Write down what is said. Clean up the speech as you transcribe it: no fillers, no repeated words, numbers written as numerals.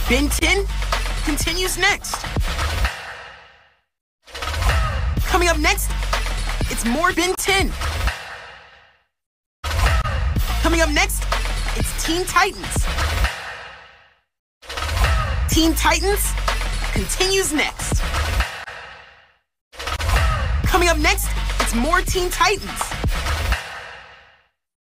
Ben 10 continues next. Coming up next, it's more Ben 10. Coming up next, it's Teen Titans. Teen Titans continues next. Coming up next, it's more Teen Titans.